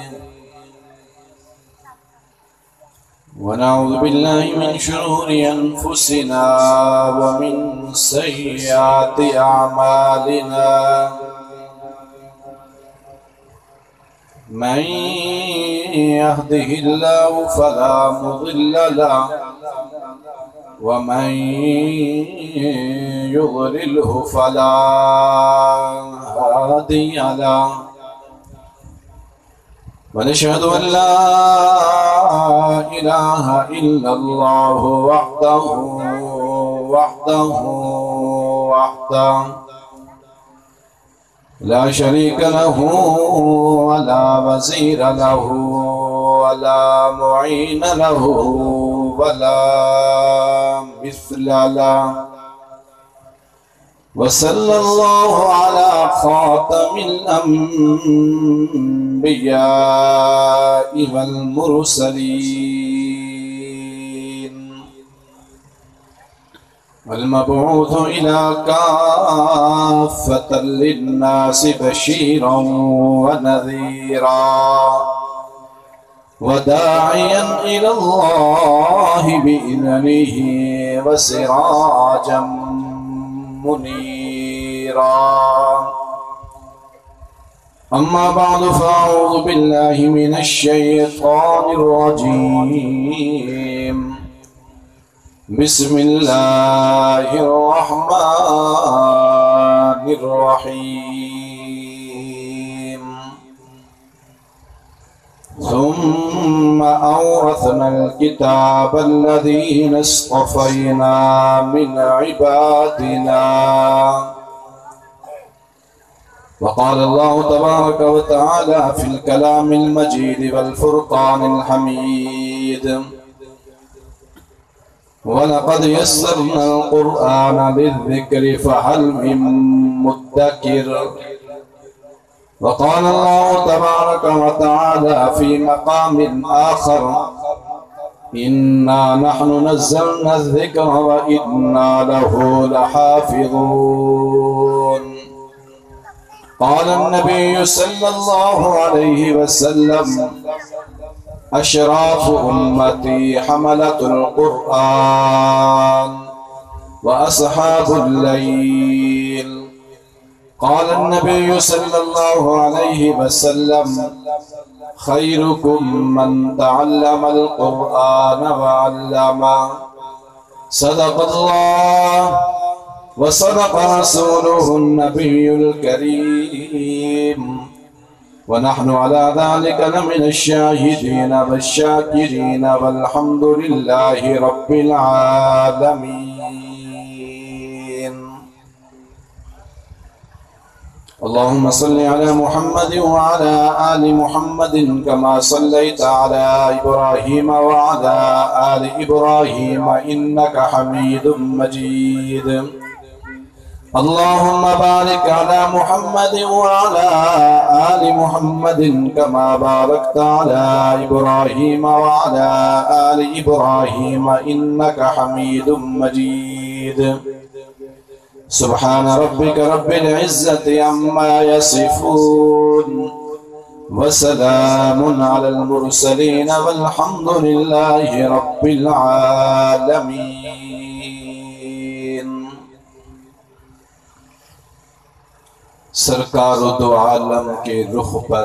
ونعوذ بالله من شرور أنفسنا ومن سيئات أعمالنا من يهده الله فلا مضل له ومن يضلله فلا هادي له ونشهد أن لا إله إلا الله وحده لا شريك له ولا وزير له ولا معين له ولا مثل له وصلى الله على خاتم الأنبياء والمرسلين والمبعوث إلى كافة للناس بشيرا ونذيرا وداعيا إلى الله بإذنه وسراجا منيرا أما بعد فأعوذ بالله من الشيطان الرجيم بسم الله الرحمن الرحيم ثم أورثنا الكتاب الذين اصطفينا من عبادنا وقال الله تبارك وتعالى في الكلام المجيد والفرقان الحميد ولقد يسرنا القرآن للذكر فهل من مدكر وقال الله تبارك وتعالى في مقام آخر إنا نحن نزلنا الذكر وإنا له لحافظون قال النبي صلى الله عليه وسلم أشراف أمتي حملة القرآن وأصحاب الليل قال النبي صلى الله عليه وسلم خيركم من تعلم القرآن وعلمه صدق الله وصدق رسوله النبي الكريم ونحن على ذلك لمن الشاهدين والشاكرين والحمد لله رب العالمين اللهم صل على محمد وعلى آل محمد كما صليت على إبراهيم وعلى آل إبراهيم إنك حميد مجيد اللهم بارك على محمد وعلى آل محمد كما باركت على إبراهيم وعلى آل إبراهيم إنك حميد مجيد سبحان ربك رب العزة عما يصفون وسلام على المرسلين والحمد لله رب العالمين سرکار دو عالم کے رخ پر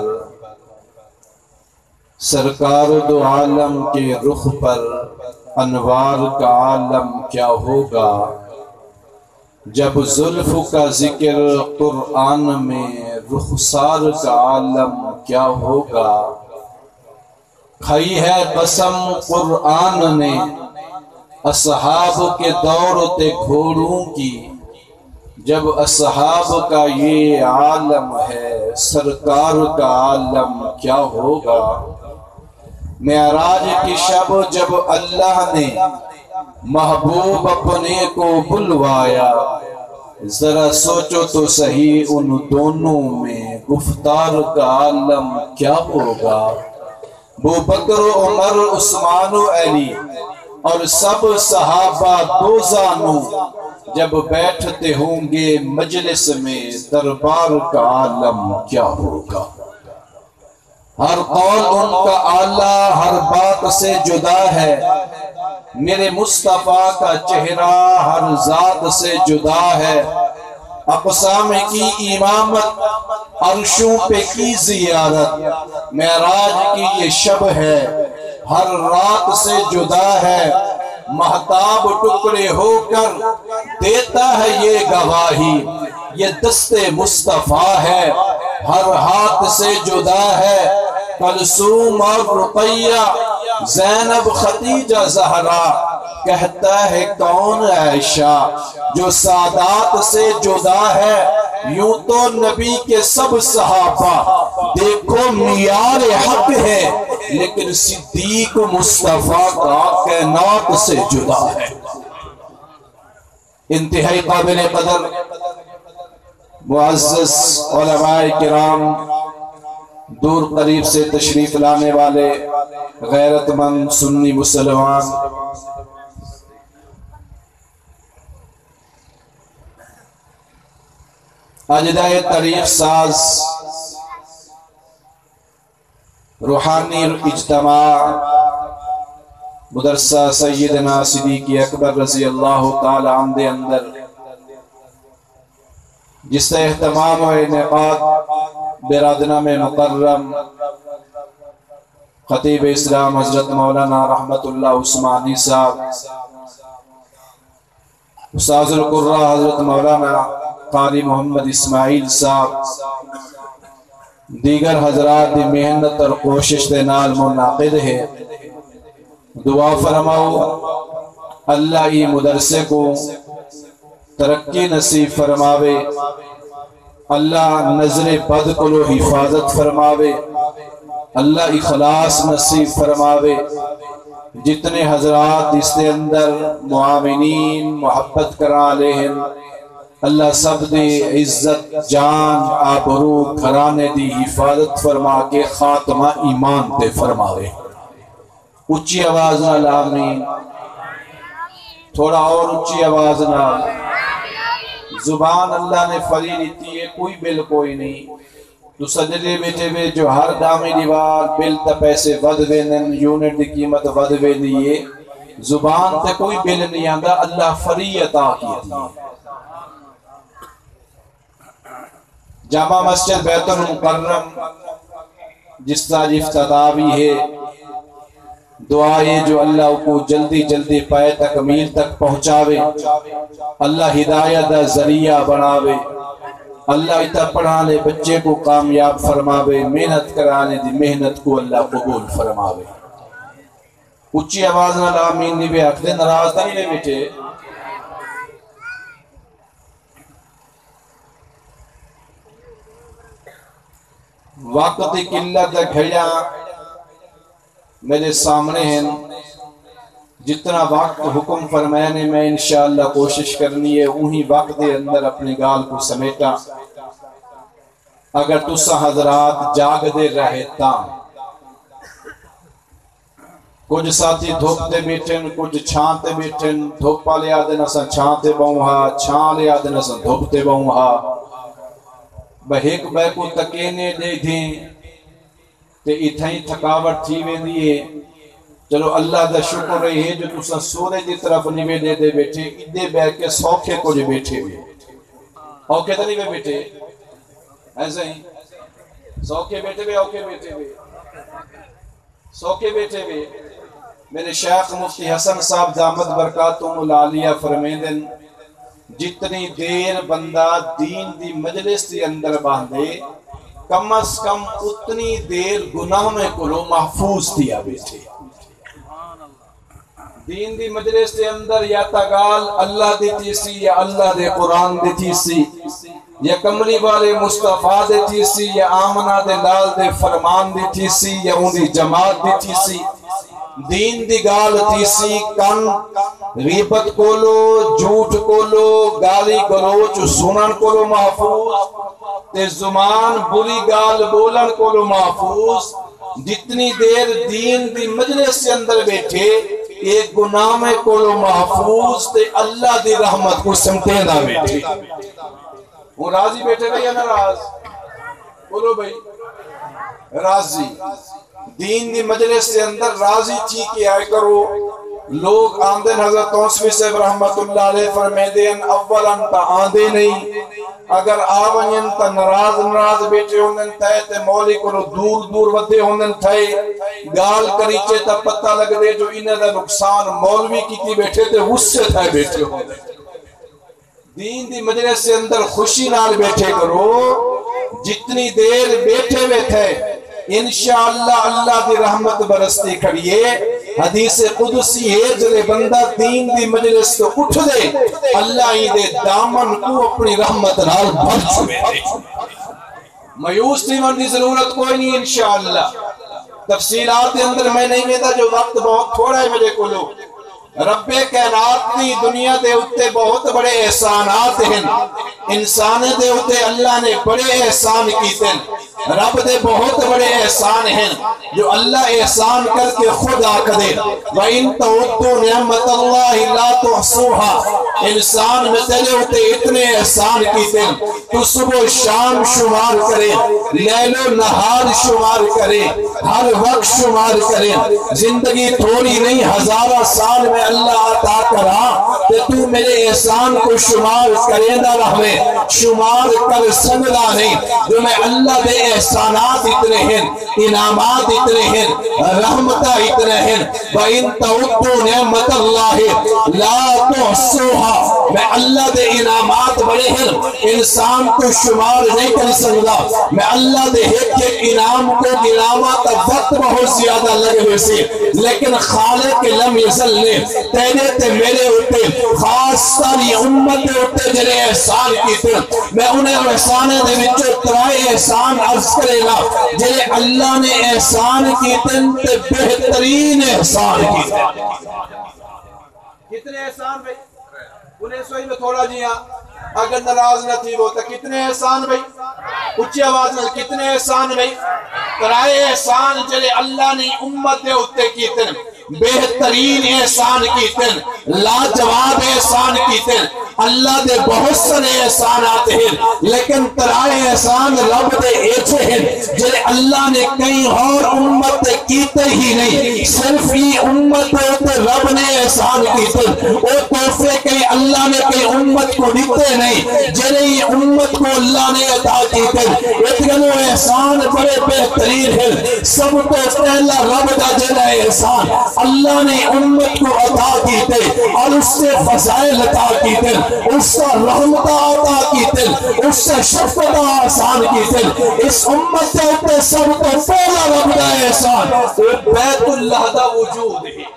سرکار دو عالم کے رخ پر انوار کا عالم کیا ہوگا جب زلف کا ذکر قرآن میں رخسار کا عالم کیا ہوگا کھائی ہے قسم قرآن نے اصحاب کے دور تے گھوڑوں کی جب اصحاب کا یہ عالم ہے سرکار کا عالم کیا ہوگا معراج کی شب جب اللہ نے محبوب اپنے کو بلوایا ذرا سوچو تو صحیح ان دونوں میں گفتار کا عالم کیا ہوگا ابوبکر عمر عثمان و علی اور سب صحابہ دو زانوں جب بیٹھتے ہوں گے مجلس میں دربار کا عالم کیا ہوگا ہر قول ان کا اعلیٰ ہر بات سے جدا ہے، میرے مصطفیٰ کا چہرہ ہر ذات سے جدا ہے۔ اقسام کی امامت، عرشوں پہ کی زیارت، معراج کی یہ شب ہے، ہر رات سے جدا ہے۔ مہتاب ٹکڑے ہو کر دیتا ہے یہ گواہی، یہ دست مصطفیٰ ہے، ہر ہاتھ سے جدا ہے۔ کلثوم اور رقیہ، زینب، خدیجہ، زہرا، کہتا ہے کون عائشہ جو سادات سے جدا ہے۔ یوں تو نبی کے سب صحابہ دیکھو معیار حق ہے، لیکن صدیق مصطفیٰ کا کائنات سے جدا ہے۔ انتہائی قابل قدر معزز علماء کرام، دور قریب سے تشریف لانے والے غیرت مند سنی مسلمان، اجدائے تاریخ ساز، روحانی اجتماع مدرسہ سیدنا صدیق اکبر رضی اللہ تعالی عنہ دے اندر جس سے اہتمام و انعقاد برادنا میں مکرم خطیب اسلام حضرت مولانا رحمت اللہ عثمانی صاحب، استاذ القرآن حضرت مولانا قاری محمد اسماعیل صاحب، دیگر حضرات دی محنت اور کوشش دے نال منعقد ہے۔ دعا فرماؤ اللہ ای مدرسے کو ترقی نصیب فرماوے، اللہ نظر بد کو حفاظت فرماوے، اللہ اخلاص نصیب فرماوے۔ جتنے حضرات اس کے اندر معاونین محبت کرا لیہن، اللہ سب دی عزت جان آبرو گھرانے دی حفاظت فرما کے خاتمہ ایمان تے فرماوے۔ اچھی آواز نال آمین، تھوڑا اور اچھی آواز نال۔ زبان اللہ نے فری دیتی ہے، کوئی بل کوئی نہیں۔ تو سجدے بیٹھے ہوئے جو ہر دامی دیوار بل تا پیسے ود ویندن، یونٹ دی قیمت ود ویندی ہے، زبان تے کوئی بل نہیں آندا، اللہ فری عطا کیتی ہے۔ جامع مسجد بیت المکرم جس کا افتتاح بھی ہے، دعائیں جو اللہ کو جلدی جلدی پائے تکمیل تک پہنچاوے، اللہ ہدایت دا ذریعہ بناوے، اللہ اتنا پڑھانے بچے کو کامیاب فرماوے، محنت کرانے دی محنت کو اللہ قبول فرماوے۔ اچھی آواز نہ آمین نہیں بے حق دے، ناراض نہیں لے بیٹھے۔ وقت کی قلت گھڑیاں میرے سامنے ہیں، جتنا وقت حکم فرمانے میں انشاءاللہ کوشش کرنی ہے وہی وقت دے اندر اپنی گال کو سمیٹا۔ اگر تسا حضرات جاگ دے رہتا، کچھ ساتھی دھوپتے بیٹھن، کچھ چھانتے بیٹھن، دھوپا لیا دینا سا چھانتے باؤں چھان لیا دینا سا دھوپتے باؤں بہیک بے کو تکینے دے دیں تے اتھائی تھکاوٹ تھی ویندی ہے۔ چلو اللہ دا شکر رہی ہے جو تسا سورے دی طرف نیوے دے دے بیٹھے، ادھے بے کے سوکھے کو جو بیٹھے ہوئے، اوکے تا نہیں بے بیٹھے ایسے ہی سوکھے بیٹھے ہوئے، اوکے بیٹھے ہوئے، سوکھے بیٹھے ہوئے۔ میرے شیخ مفتی حسن صاحب دامت برکاتہم العالیہ فرمیندن، جتنی دیر بندہ دین دی مجلس دی اندر باندھے، کم از کم اتنی دیر گناہ میں کلو محفوظ دیا بیٹھے۔ دین دی مجلس دے اندر یا تگال اللہ دیتی سی، یا اللہ دے قرآن دیتی سی، یا کملی والے مصطفیٰ دیتی سی، یا آمنہ دے لال دے فرمان دیتی سی، یا ان دی جماعت دیتی سی۔ دین دی گال تیسی کن غیبت کولو، جھوٹ کولو، گالی گلوچ سنن کولو محفوظ، تے زمان بری گال بولن کولو محفوظ۔ جتنی دیر دین دی مجلس سے اندر بیٹھے، ایک گناہ میں کولو محفوظ، تے اللہ دی رحمت کو سمتے نہ بیٹھے۔ وہ راضی بیٹھے بھئی یا ناراض؟ بولو بھئی راضی دین دی مجلس سے اندر راضی چی کی آئے کرو لوگ آندن حضرت توسوی صاحب رحمت اللہ علیہ فرمے دین اولاً تا آندے نہیں اگر آونین تا نراز بیٹھے ہوندن تھے تے مولی کو دور ودے ہوندن تھے گال کریچے تا پتہ لگ دے جو انہیں دا نقصان مولوی کی تھی بیٹھے تے غصے تھے بیٹھے ہوندن دین دی مجلس سے اندر خوشی نال بیٹھے کرو جتنی دیر بیٹھے ہوئے تھے انشاءاللہ اللہ دی رحمت برستی کھڑیے حدیث قدسی ہے جلے بندہ دین دی مجلس تو اٹھ دے اللہ ہی دے دامن کو اپنی رحمت نال بھر چھوے دے مایوس نہیں ہونے کی ضرورت کوئی نہیں انشاءاللہ تفصیلات اندر میں نہیں دیتا جو وقت بہت تھوڑا ہے میرے کو لو رب کائنات کی دنیا دے اتے بہت بڑے احسانات ہیں انسان دے اتے اللہ نے بڑے احسان کیتے ہیں رب دے بہت بڑے احسان ہیں جو اللہ احسان کر کے خود آکھ دے وَإِن تَعُدُّوا نِعْمَتَ اللَّهِ لَا تُحْصُوهَا انسان میں تیرے اتے اتنے احسان کیتے ہیں تو صبح شام شمار کرے لیل و نہار شمار کرے ہر وقت شمار کرے زندگی تھوڑی نہیں ہزارہ سال میں اللہ عطا کرا کہ تو میرے احسان کو شمار کرے نہ رہے شمار کر سکتا نہیں جو میں اللہ دے احسانات اتنے ہیں انعامات اتنے ہیں رحمتہ اتنے ہیں وَإِن تَعُدُّوا نِعْمَتَ اللَّهِ لَا تُحْصُوهَا میں اللہ دے انعامات بڑے ہیں انسان کو شمار نہیں کر سکتا میں اللہ دے ایک انعام کو گناما کا وقت بہت زیادہ لگے ہوئے سے لیکن خالق لم یزل نے تیرے تے میرے ہوتے خاص ساری امت ہوتے جنہیں احسان کی تھے میں انہیں احسانے دے وچوں ترائے احسان عرض کرے گا جنہیں اللہ نے احسان کی تے بہترین احسان کی تھے کتنے احسان بھئی انہیں سوئی میں تھوڑا جی ہاں اگر ناراض نہ تھی وہ تو کتنے احسان بھئی اچھی آواز میں کتنے احسان بھئی ترائے احسان جنہیں اللہ نے امت دے ہوتے کی تھے بہترین احسان کیتے لاجواب احسان کیتے اللہ دے بہت سارے احسان آتے ہیں لیکن ترائے احسان رب دے ایسے ہیں جنہیں اللہ نے کئی اور امت کیتے ہی نہیں صرف ہی امت ہوتے رب نے احسان کیتے وہ تحفے کئی اللہ نے کئی امت کو دیتے نہیں جنہیں امت کو اللہ نے عطا کیتے اتنے احسان بڑے بہترین ہیں سب کو پہلا رب دا جنہ احسان اللہ نے امت کو عطا کیتے اور اس سے فضائل عطا کیتے اس سے رحمت عطا کیتے اس سے شفقت آسان کیتے اس امت سے اپنے سب کو پہلا رب دا احسان بیت اللہ دا وجود ہے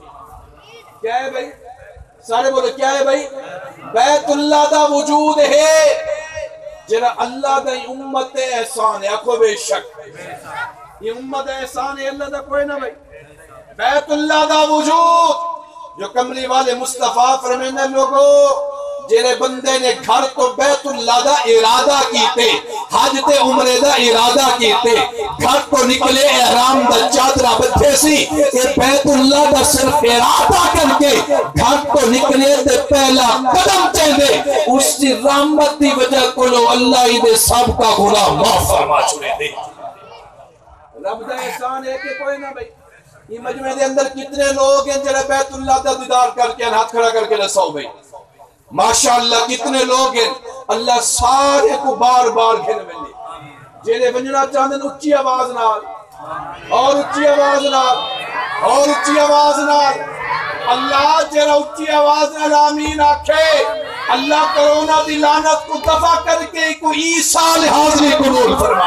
کیا ہے بھائی سارے بولے کیا ہے بھائی بیت اللہ دا وجود ہے جنہ اللہ دا امت احسان ہے اکھو بے شک یہ امت احسان ہے اللہ دا کوئی نہ بھائی بیت اللہ دا وجود جو کملی والے مصطفیٰ فرمینے لوگو جنہیں بندے نے گھر تو بیت اللہ دا ارادہ کیتے حج تے عمرے دا ارادہ کیتے گھر تو نکلے احرام دا چادرہ بدھے سی کہ بیت اللہ دا صرف ارادہ کر کے گھر تو نکلے تے پہلا قدم چاہدے اس کی رحمت دی وجہ کو لو اللہ ہی دے سب کا گناہ معاف فرما چھوڑے دے رب دا احسان ہے کہ کوئی نہ بھائی یہ مجمع دے اندر کتنے لوگ ہیں جنہیں بیت اللہ دا دیدار کر کے ہاتھ کھڑا کر کے رساؤ بھائی ماشاءاللہ کتنے لوگ ہیں اللہ سارے کو بار بار گھن ملے جنہیں بنجنا چاہتے ہیں اچھی آواز نال اور اچھی آواز نال اور اچھی آواز نال اللہ جنہیں اچھی آواز نال آمین آکھے اللہ کرونا دی لعنت کو دفع کر کے کوئی عیسیٰ حاضری قبول فرما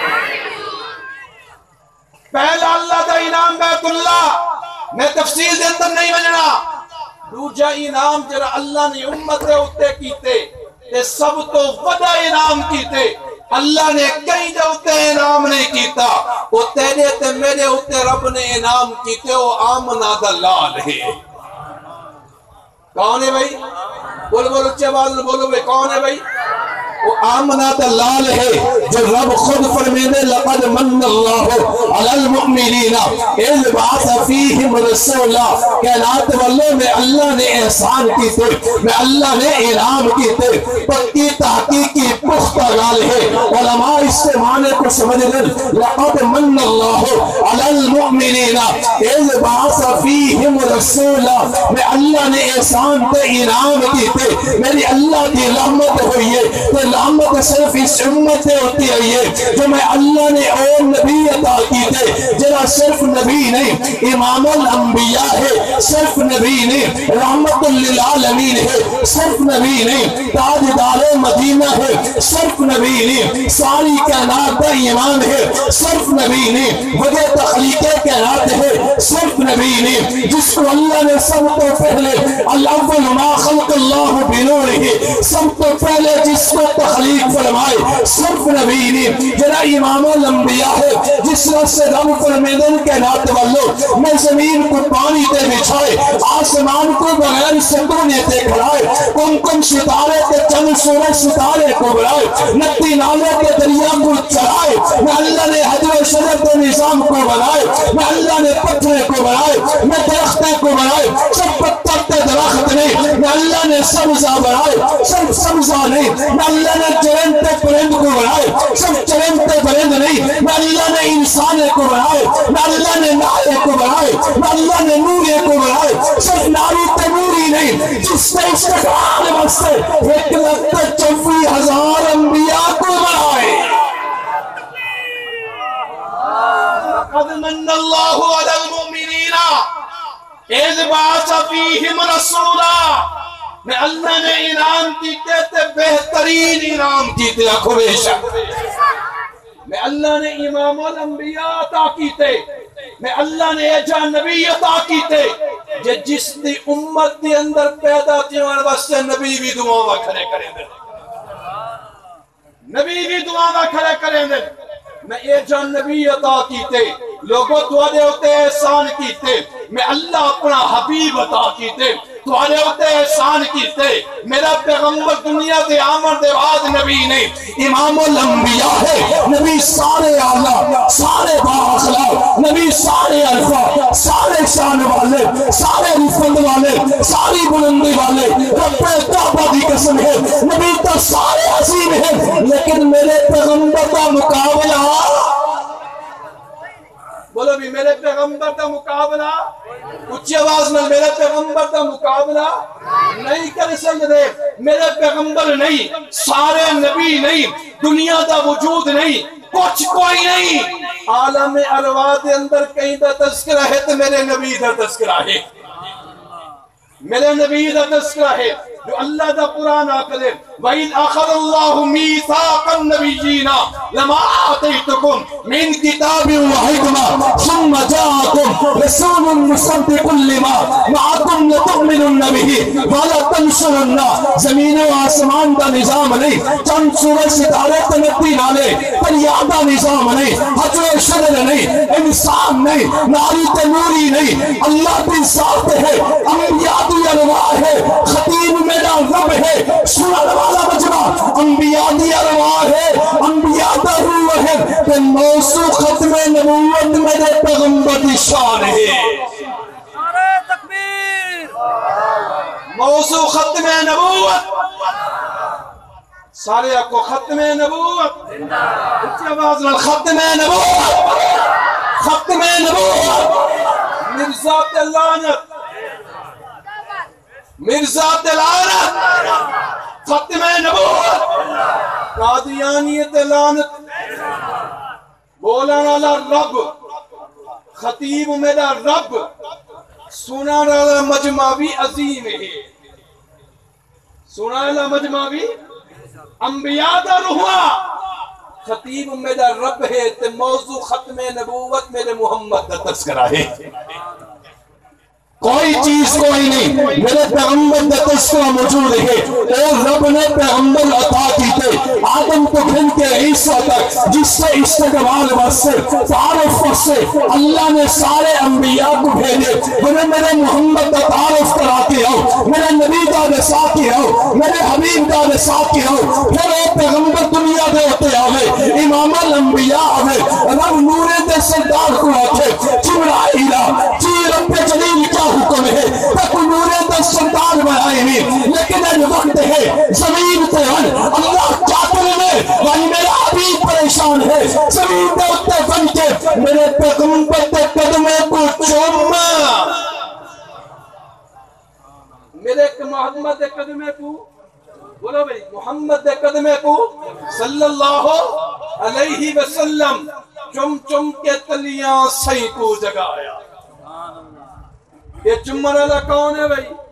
پہلا اللہ دا انعام بیت اللہ میں تفصیل دے اندر نہیں بننا دوجہ انعام جرا اللہ نے امت دے اتے کیتے تے سب تو وڈا انعام کیتے اللہ نے کئی جو اتے انعام نہیں کیتا وہ تیرے تے میرے اتے رب نے انعام کیتے وہ آمنہ دا لال ہے کون ہے بھائی بولو بولو اچھے آواز بولو بھائی کون ہے بھائی وہ آمنہ دلال ہے جو رب خود فرمیدے لقد من اللہ علی المؤمنین اذ بعث فیہم رسولا کائنات والوں میں اللہ نے احسان کی تھے میں اللہ نے انعام کی تھے پکی تحقیقی پختہ گال ہے علماء اس سے معنی کو سمجھ لیں لقد من اللہ علی المؤمنین اذ بعث فیہم رسولا میں اللہ نے احسان تے انعام کی تھے میری اللہ کی رحمت ہوئی ہے تو رحمت صرف اس امت سے ہوتی ہے جو میں اللہ نے اور نبی عطا کی تھے جرا صرف نبی نہیں امام الانبیاء ہے صرف نبی نہیں رحمت للعالمین ہے صرف نبی نہیں تاجدار مدینہ ہے صرف نبی نہیں ساری کائنات کا امام ہے صرف نبی نہیں وجہ تخلیق کائنات ہے صرف نبی نہیں جس کو اللہ نے سب کو پہلے الاول ما خلق اللہ بنورہ سب کو پہلے جس کو تخلیق فرمائے صرف نبی نہیں جنا امام الانبیاء ہے جس رس سے رب فرمیدن کائنات والوں میں زمین کو پانی تے بچھائے آسمان کو بغیر ستونے تے کھڑائے کن ستارے تے چند سورج ستارے کو بڑھائے نتی نالے کے دریا کو چڑھائے میں اللہ نے حجر و شجر کے نظام کو بنائے میں اللہ نے پتھرے کو بنائے میں درختیں کو بنائے سب پتھر تے درخت نہیں میں اللہ نے سبزہ بنائے سب سبزہ نہیں میں اللہ نے چرند تے پرند کو بنائے سب چرند تے پرند نہیں میں اللہ نے انسان کو بنائے میں اللہ نے نائے کو بنائے میں اللہ نے نورے کو بنائے صرف ناری تے نوری نہیں جس نے اس کے آنے واسطے 1,24,000 انبیاء کو بنائے قد من اللہ علی المؤمنین اذ بعث فیہم رسولا میں اللہ نے انعام کیتے تے بہترین انعام کیتے آنکھو بے شک میں اللہ نے امام الانبیاء عطا کیتے میں اللہ نے ایجا نبی عطا کیتے جس دی امت دی اندر پیدا تھی اور واسطے نبی بھی دعاواں کھڑے کریں دے نبی بھی دعاواں کھڑے کریں دے میں ایجا نبی عطا کیتے لوگوں تو آدھے ہوتے احسان کیتے میں اللہ اپنا حبیب عطا کیتے تو آدھے ہوتے احسان کیتے میرا پیغمبر دنیا دے آمر دے بعد نبی نہیں امام الانبیاء ہے نبی سارے آلہ سارے باخلاق نبی سارے الفا سارے شان والے سارے رفت والے ساری بلندی والے رب کعبہ دی قسم ہے نبی تو سارے عظیم ہیں لیکن میرے پیغمبر کا مقابلہ بولو بھی میرے پیغمبر کا مقابلہ اچھی آواز میں میرے پیغمبر کا مقابلہ نہیں کر سکتے میرے پیغمبر نہیں سارے نبی نہیں دنیا دا وجود نہیں کچھ کوئی نہیں عالم ارواح دے اندر کہیں دا تذکرہ ہے تو میرے نبی دا تذکرہ ہے میرے نبی دا تذکرہ ہے جو اللہ دا قرآن آکلے وَإِذْ أَخَذَ اللَّهُ مِيثَاقَ النَّبِيِّينَ لَمَا آتَيْتُكُم مِّن كِتَابٍ وَحِكْمَةٍ ثُمَّ جَاءَكُمْ رَسُولٌ مُصَدِّقٌ لِّمَا مَعَكُمْ لَتُؤْمِنُنَّ بِهِ وَلَتَنصُرُنَّهُ زمین و آسمان دا نظام نہیں چند سورج ستارے تنتی نالے پریادہ نظام نہیں حجر و شجر نہیں انسان نہیں ناری تنوری نہیں اللہ کی ذات ہے انبیاء دی ارواح ہے خطیب میرا رب ہے سنن والا مجمع انبیاء دی ارواح ہے انبیاء دا روح ہے کہ موضوع ختم نبوت میرے پیغمبر کی شان ہے نعرہ تکبیر موضوع ختم نبوت سارے آپ کو ختم نبوت اچھی آواز میں ختم نبوت ختم نبوت مرزا تلانت مرزا تلانت ختم نبوت قادیانیت لعنت بولن والا رب خطیب میرا رب سنن والا مجمع بھی عظیم ہے سنن والا مجمع بھی انبیاء دا روحا خطیب میرا رب ہے تے موضوع ختم نبوت میرے محمد دا تذکرہ ہے کوئی چیز کوئی نہیں، میرے پیغمبر کا تذکرہ موجود ہے اور رب نے پیغمبر عطا کیتے آدم کو گھن کے عیسیٰ تک، جس سے استقبال واسطے تعارف واسطے اللہ نے سارے انبیاء کو بھیجے۔ میرے محمد کا تعارف کراتے ہو، میرے نبی کا ساتھی ہو، میرے حبیب کا ساتھی ہو، پھر وہ پیغمبر دنیا دے ہوتے آوے، امام الانبیاء آوے، رب نور دے سردار کو آتے جبرائیلہ جی رب جلیل کا حکم ہے تک نور دے سردار بنائے نہیں، لیکن ایک وقت ہے زمین پہ اللہ چاہتے میں وہی میرا حبیب پریشان ہے، زمین پہ اتے بن کے میرے پیغمبر کے قدمے کو چوما، میرے محمد کے قدمے کو بولو بھئی محمد کے قدمے کو صلی اللہ علیہ وسلم چم چم کے تلیاں سہی کو جگایا۔ یہ چمن والا کون ہے بھئی؟